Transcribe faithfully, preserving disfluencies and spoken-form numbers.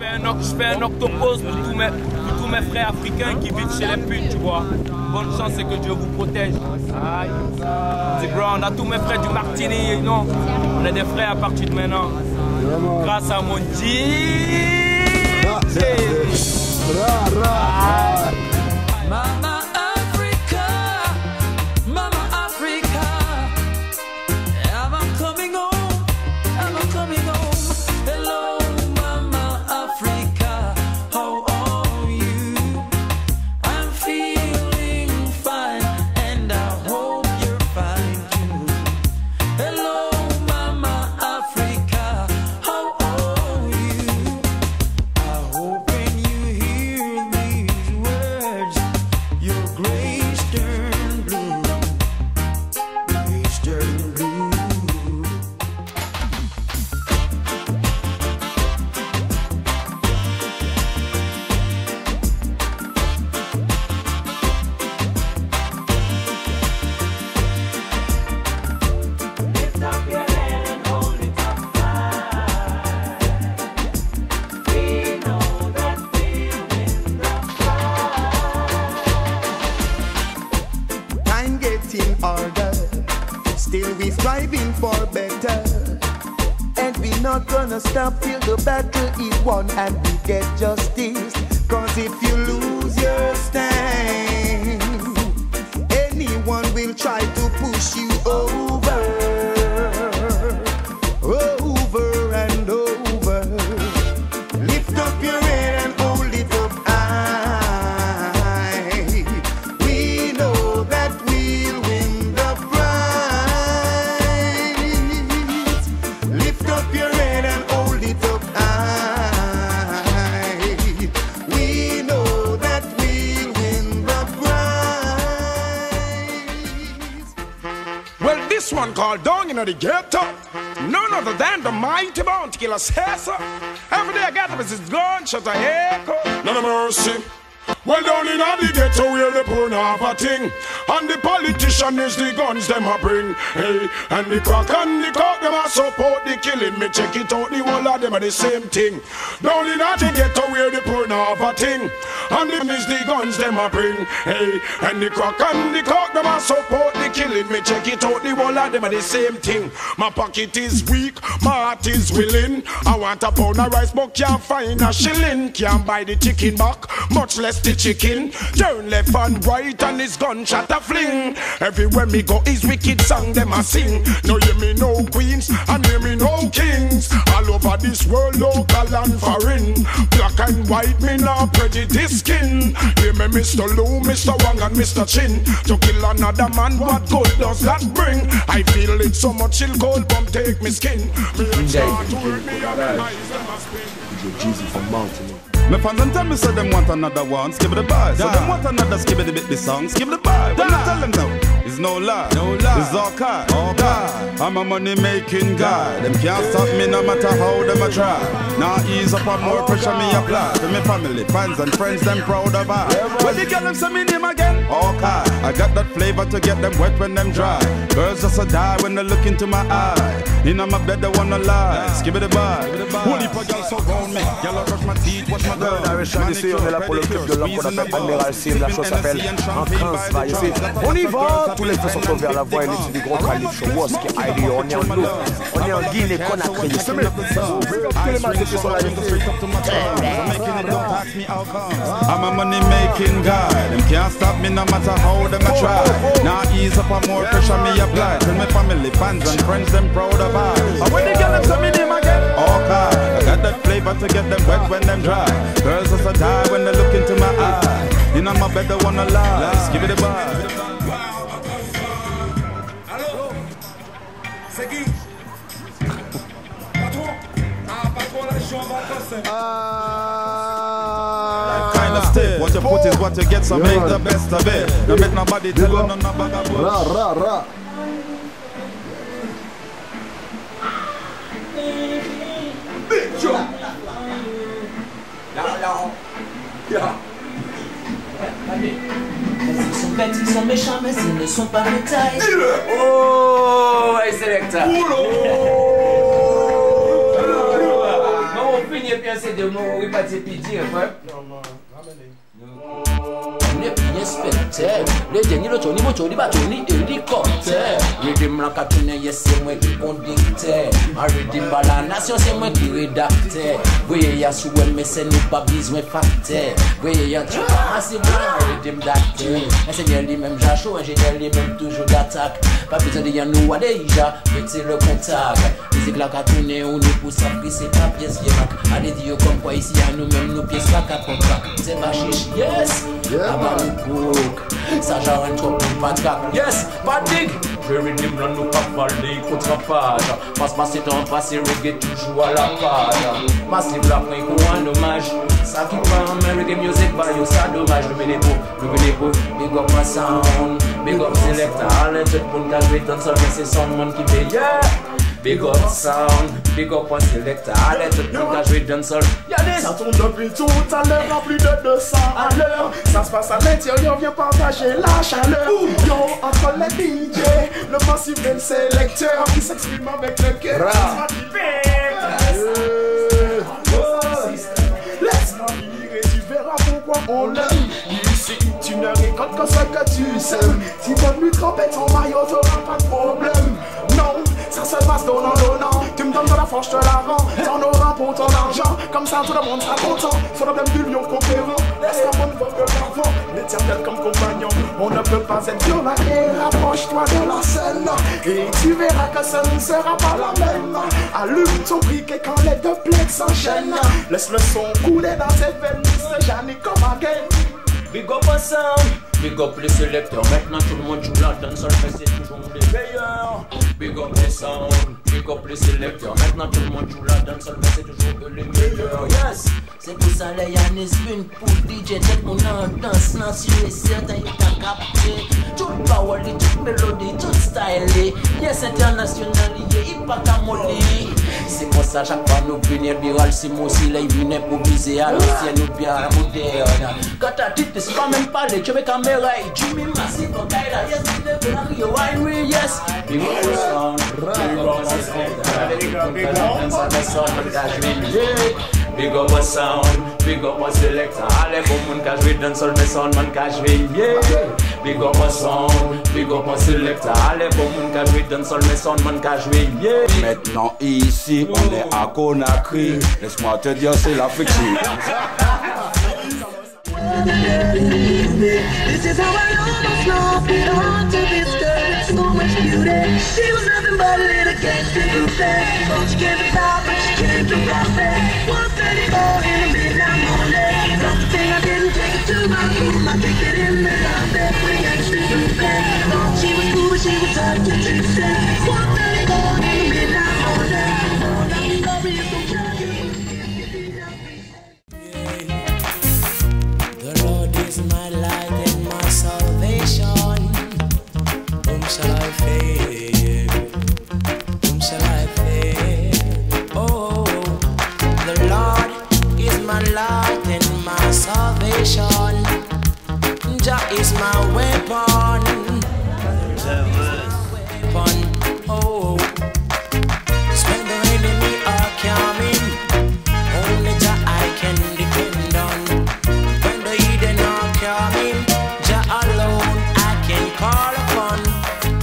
Je fais un octopus pour tous, mes, pour tous mes frères africains qui vivent chez les putes, tu vois. Bonne chance et que Dieu vous protège. Aïe. On a tous mes frères du Martini, non. On est des frères à partir de maintenant. Grâce à mon Dieu. Mama Africa, Mama Africa, am I coming home? Am I coming home? Hello, Mama Africa, how are you? I'm feeling fine, and I hope you're fine too. Hello, Mama Africa, how are you? I hope when you hear these words, your grace turn blue, grace turn blue. Lift up your head and hold it up high. We know that we'll win the fight. Time gets in order, still we striving for better. And we not gonna stop till the battle is won and we get justice. Cause if you lose your stand, anyone will try to push you over, over and over. Lift up your head and hold it up high. We know that we'll win the prize. Lift up your head and hold it up high. We know that we'll win the prize. Well, this one called Down in the Ghetto. None other than the mighty Bounty Killer Cesar. Every day I got up as it's gunshot a echo. None of mercy. Well, down in the ghetto where the poor now have a thing. And the politician is the guns them a bring. Hey, and the crack and the cock them a support the killing. Me check it out, the whole of them are the same thing. Down in the ghetto where the poor now have a thing. And the is the guns them a bring. Hey, and the crack and the cock them a support the killing. Me check it out, the whole of them are the same thing. My pocket is weak, my heart is willing. I want a pound of rice but can't find a shilling. Can't buy the chicken back, much less the chicken. Turn left and right and his gunshot a fling. Everywhere me go is wicked song them a sing. No hear me no queens and hear me no kings. All over this world local and foreign. Black and white me not prejudice skin. Hear me Mister Lou, Mister Wang and Mister Chin. To kill another man what good does that bring? I feel it so much chill cold bomb take me skin. Me a start to hurt me and my eyes them a spin. Jeezy from Mountain. My fans and tell me so them want another one, skip the bar. So them want another skip the bit the song, skip the bar. When I tell them now, it's no lie, no lie. It's all card, all card. I'm a money making guy. Them can't stop me no matter how them a try. Now ease up on more pressure me apply. To me family, fans and friends, them proud of I. When you get them say me name again, all card. I got that flavor to get them wet when them dry. Girls just a die when they look into my eye. In my bed they wanna lie, skip the bar. Holy for y'all so round me, y'all brush my teeth, watch my Ici on est là pour le club de l'homme qu'on appelle Admiral Sim. La chose s'appelle En Transvaal ici. On y va, tous les feux sont ouverts. La voix est du gros calibre sur Woski I D. On est en loup, on est en Guinée Conakry. Tous les matchs qui sont là ici. I'm a money making guy. Them can't stop me no matter how them a try. Now ease up on more pressure me apply. Tell my family, fans and friends them proud of I. And when they get them say me name again, okay. I got that flavor to get them wet when them dry. Girls just a die when they look into my eye. You know my bed they wanna lie. Give it a bar. Allô? C'est qui? Patron? Ah, patron, là, je suis en vacances. Kind of stiff. What you put is what you get, so make the best of it. Don't make nobody tell you none about that bullshit. Ra, ra, ra. Big Joe! Ils sont bêtes, ils sont méchants, mais ils ne sont pas mes tailles. Oh, hey, Selecta. Oula! Vamos finir et puis un C D, on va pas te dire, ouais. Ne plus inspecteur, le dernier le Tony Moto, le Batoni hélicoptère. Redim la capitaine, yes, c'est moi qui conducteur. Redim par la nation, c'est moi qui rédacteur. Voyez, y'a sous mais c'est nous pas besoin facteur. Voyez, y'a tout assez blanc, redim d'acteur. Ingénieur lui-même, j'achou, ingénieur lui-même toujours d'attaque. Pas besoin de y'a nous à déjà, mettez le contact. C'est que la cartoune, on nous pousse à c'est ta pièce, y'a allez dire comme quoi ici, à nous-mêmes, nos pièces, la capoca. C'est ma chiche, yes. Ça j'arrête trop pour pas de cap. Yes, pas dig. Je redim là nous pas parler contre page. Passe passer temps passé reggae toujours à la page. Massive la fin qu'on un hommage. Ça qui va en reggae music by yo ça dommage. Le bénépo, le bénépo. Big up my sound, big up selector. All tout le monde qui a joué dans ça c'est son monde qui veille. Big up sound, big up on selector. Allez tout le monde qui a joué dans ça. Ça tourne depuis tout à l'heure à plus de deux cents à l'heure. Ça se passe à l'intérieur, viens partager la chaleur. Yo, entre les D J, le massif et le sélecteur qui s'exprime avec le cœur. Laisse-moi vivre et tu verras pourquoi on l'aime. Ici, tu ne récoltes que ce que tu sèmes. Si t'aimes lui tremper ton maillot, t'auras pas de problème. Non, ça se passe donnant, donnant. Tu me donnes de la force, je te la rends. T'en auras pour ton argent. Comme ça, tout le monde sera content. Sur le même du lion conquérant. Laisse la bonne voix de l'enfant. L'éternel comme compagnon. On ne peut pas être violent. Et rapproche-toi de la scène. Et tu verras que ça ne sera pas la même. Allume ton briquet quand les deux plaques s'enchaînent. Laisse le son couler dans tes veines. C'est Jannick comme un game. Big up a sound, big up les sélecteurs. Maintenant tout le monde joue la danse, mais c'est toujours les meilleurs. Big up les sound, big up les sélecteurs. Maintenant tout le monde joue la danse, mais c'est toujours les meilleurs. Yes, c'est pour ça les Yannis Spin pour D J. Tout le monde en danse, non si tu es certain, il t'a capté. Toute power, toute mélodie, toute style. Yes, international, il pas qu'à molly. C'est pour ça chaque fois nous venir viral, c'est moi aussi là, il vient improviser à l'ancienne ou bien à la moderne. Quand t'as dit, c'est pas même parler, tu mets caméra et Jimmy Massive, on gagne là, yes, il est bien arrivé, why we, yes. Big up the sound, big up the sound, big up the sound, big up a sound, big up a selector. Allez, bon monde qui joue dans sol, mais son man qui joue bien. Big up a sound, big up a selector. Allez, bon monde qui joue dans sol, mais son man qui joue bien. Maintenant ici, on est à Conakry. Laisse-moi te dire, c'est l'Afrique. This is how I almost lost it. Hard to this girl with so much beauty. She was nothing but a little gangster groupie. Oh, she came to stop, but she came to rock me. one thirty-four in the midnight morning. That's the thing I didn't take it to my room. I take it in the lobby with a gangster groupie. Thought she was cool, but she was hard to juicy. one thirty-four in the midnight morning. Oh, that story is gonna tell you. My light and my salvation. Whom shall I fear? Whom shall I fear? Oh, the Lord is my light and my salvation. Jah is my weapon. Weapon. Oh, when the enemy are coming, only Jah I can depend on. Coming, Jah alone I can call upon.